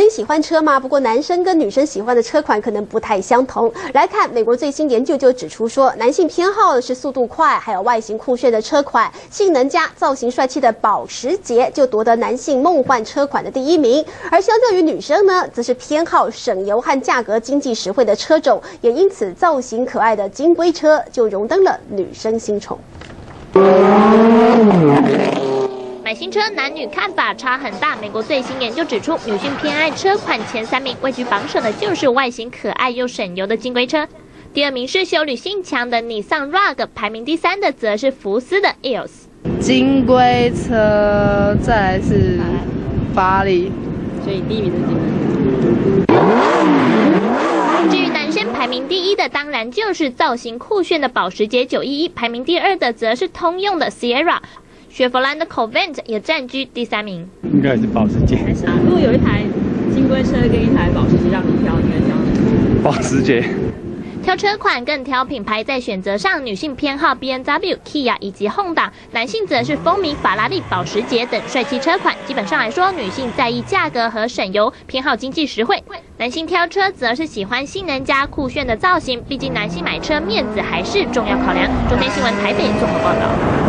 喜欢车吗？不过男生跟女生喜欢的车款可能不太相同。来看美国最新研究就指出说，男性偏好的是速度快，还有外形酷炫的车款，性能佳、造型帅气的保时捷就夺得男性梦幻车款的第1名。而相较于女生呢，则是偏好省油和价格经济实惠的车种，也因此造型可爱的金龟车就荣登了女生新宠。 买新车男女看法差很大。美国最新研究指出，女性偏爱车款前3名，位居榜首的就是外形可爱又省油的金龟车。第2名是休旅性强的尼桑 Rogue， 排名第3的则是福斯的 EOS。 金龟车，再来是法拉利， 所以第1名是金龟车。 至于男生排名第1的，当然就是造型酷炫的保时捷911，排名第2的则是通用的 Sierra。雪佛兰的 Covent 也占据第3名， 应该是保时捷。 如果有一台金龟车跟一台保时捷让你挑，你会挑哪个？ 保时捷。 挑车款更挑品牌，在选择上，女性偏好 BMW、Kia 以及 Honda， 男性则是风靡法拉利、保时捷等帅气车款。基本上来说，女性在意价格和省油，偏好经济实惠；男性挑车则是喜欢性能加酷炫的造型，毕竟男性买车面子还是重要考量。中天新闻台北综合报道。